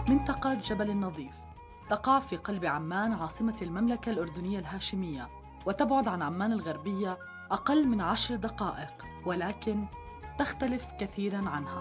منطقة جبل النظيف تقع في قلب عمان عاصمة المملكة الأردنية الهاشمية، وتبعد عن عمان الغربية أقل من 10 دقائق، ولكن تختلف كثيراً عنها.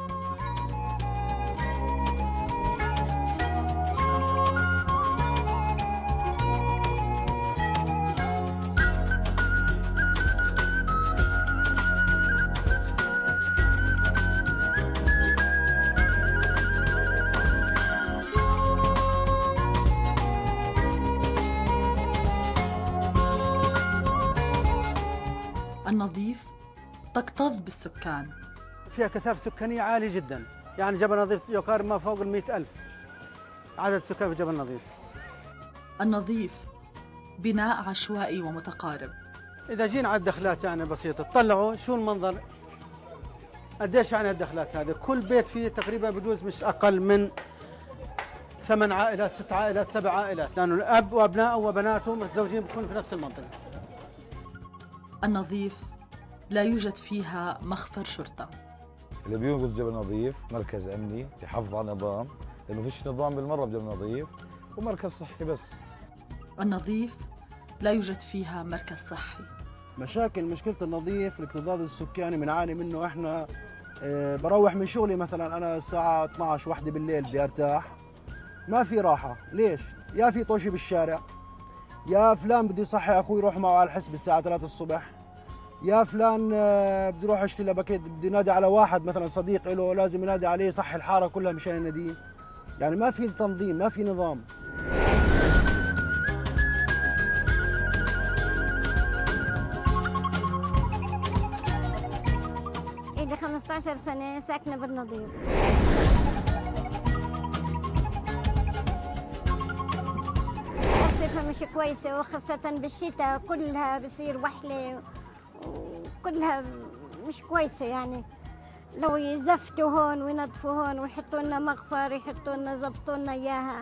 النظيف تكتظ بالسكان، فيها كثافة سكانية عالية جدا، يعني جبل النظيف يقارب ما فوق 100,000 عدد سكان في جبل النظيف. النظيف بناء عشوائي ومتقارب. إذا جينا على الدخلات يعني بسيطة، تطلعوا شو المنظر، قديش يعني الدخلات هذه؟ كل بيت فيه تقريبا بجوز مش أقل من 8 عائلات، 6 عائلات، 7 عائلات، لأنه الأب وأبنائه وبناته متزوجين بيكونوا في نفس المنطقة. النظيف لا يوجد فيها مخفر شرطة. اللي بينقذ جبل نظيف مركز أمني يحافظ على النظام، لأنه فيش نظام بالمرة بجبل نظيف، ومركز صحي بس. النظيف لا يوجد فيها مركز صحي. مشكلة النظيف الاكتظاظ السكاني بنعاني منه احنا. بروح من شغلي مثلا انا الساعة 12 واحدة بالليل بدي ارتاح، ما في راحة. ليش؟ يا في طوشي بالشارع، يا فلان بدي يصحي اخوي يروح معه على الحسب الساعة 3 الصبح، يا فلان بدي اروح اشتري له باكيت، بدي نادي على واحد مثلا صديق له لازم ينادي عليه يصحي الحارة كلها مشان يناديه. يعني ما في تنظيم، ما في نظام. إلي 15 سنة ساكنة بالنظيف. الصيفة مش كويسة، وخاصة بالشتاء كلها بصير وحلة وكلها مش كويسة. يعني لو يزفتوا هون وينظفوا هون ويحطوا لنا مغفر، يحطوا لنا يظبطوا لنا إياها.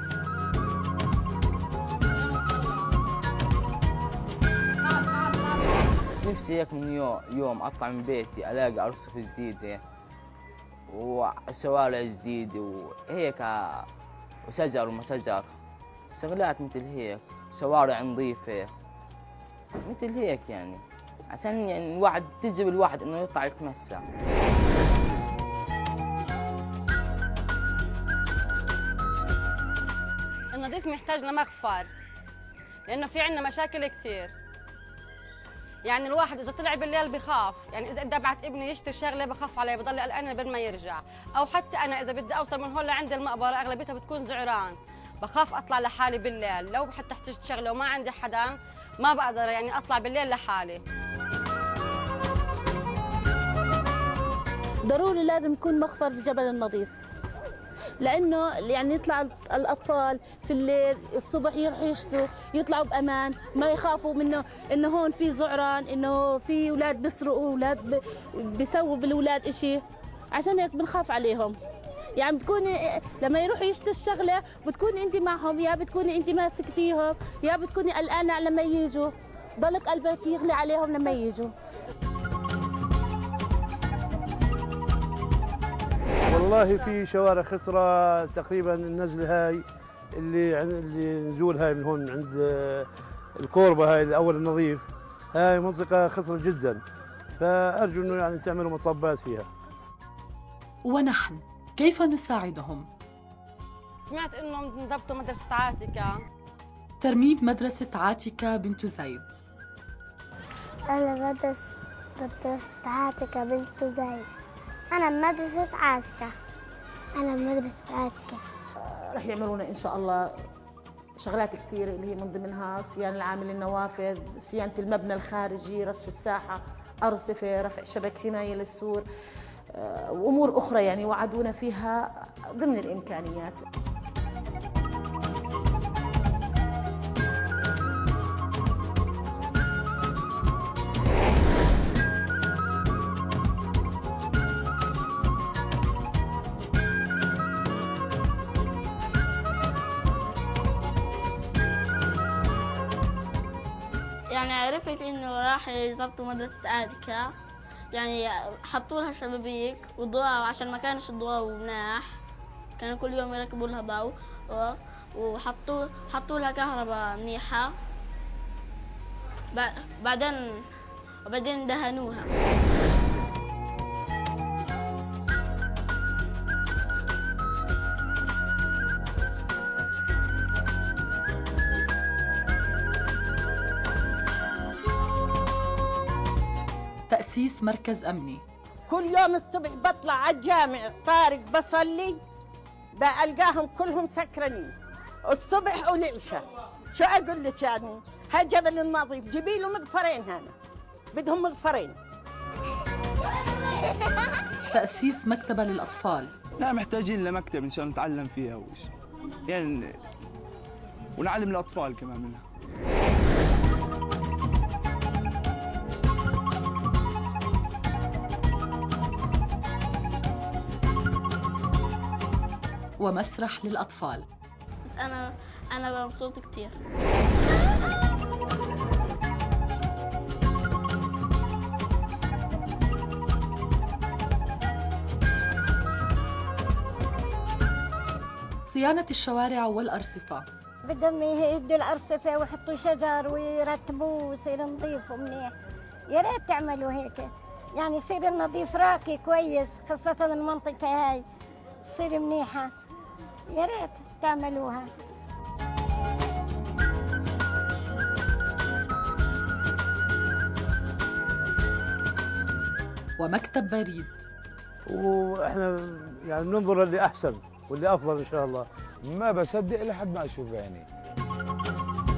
نفسي هيك من يوم أطلع من بيتي ألاقي أرصفة جديدة وشوارع جديدة وهيك وشجر وما شجر، شغلات مثل هيك، شوارع نظيفة مثل هيك، يعني عشان يعني الواحد تجذب الواحد إنه يطلع يتمشى. النظيف محتاج لمغفر، لأنه في عندنا مشاكل كتير. يعني الواحد اذا طلع بالليل بخاف، يعني اذا بدي ابعت ابني يشتري شغله بخاف عليه، بضل قلقان قبل ما يرجع. او حتى انا اذا بدي اوصل من هون لعند المقبره اغلبيتها بتكون زعران، بخاف اطلع لحالي بالليل. لو حتى احتجت شغله وما عندي حدا ما بقدر يعني اطلع بالليل لحالي. ضروري لازم يكون مخفر بجبل النظيف، لانه يعني يطلع الاطفال في الليل الصبح يروحوا يشتوا يطلعوا بامان، ما يخافوا منه انه هون في زعران، انه في اولاد بيسرقوا، اولاد بيسووا بالاولاد اشي، عشان هيك بنخاف عليهم. يعني بتكوني لما يروحوا يشتوا الشغله بتكوني انت معهم، يا بتكوني انت ماسكتيهم، يا بتكوني قلقانه لما يجوا، ضلك قلبك يغلي عليهم لما يجوا. والله في شوارع خسرة تقريبا النزلة هاي اللي نزول هاي من هون عند الكوربة، هاي الأول النظيف، هاي منطقة خسرة جدا، فأرجو إنه يعني تعملوا مطبات فيها. ونحن كيف نساعدهم؟ سمعت إنهم نظبطوا مدرسة عاتكة. ترميم مدرسة عاتكة بنت زيد. أنا بدرس مدرسة عاتكة بنت زيد. أنا بمدرسة عاتكة. أنا بمدرسة عاتكة. رح يعملوا لنا إن شاء الله شغلات كثيرة اللي هي من ضمنها صيانة العامل النوافذ، صيانة المبنى الخارجي، رصف الساحة، أرصفة، رفع شبك حماية للسور، وأمور أخرى يعني وعدونا فيها ضمن الإمكانيات. يعني عرفت انه راح يظبطوا مدرسة عاتكة، يعني حطوا لها شبابيك وضوء عشان ما كانش الضوء مناح، كانوا كل يوم يركبوا لها ضوء حطوا لها كهرباء منيحة. وبعدين دهنوها. تأسيس مركز أمني. كل يوم الصبح بطلع على الجامع طارق بصلي بلقاهم كلهم سكرانين الصبح والعشاء. شو أقول لك يعني؟ ها جبل النظيف جيبي له مغفرين، هنا بدهم مغفرين. تأسيس مكتبة للأطفال. لا محتاجين لمكتب إن شاء الله نتعلم فيها يعني ونعلم الأطفال كمان منها. ومسرح للأطفال. بس أنا مبسوط كتير. صيانة الشوارع والأرصفة. بدهم يهدوا الأرصفة ويحطوا شجر ويرتبوه ويصير نظيف ومنيح. يا ريت تعملوا هيك، يعني يصير النظيف راقي كويس، خاصة المنطقة هاي تصير منيحة. يا ريت تعملوها. ومكتب بريد. واحنا يعني ننظر اللي احسن واللي افضل ان شاء الله. ما بصدق لحد ما اشوف عيني.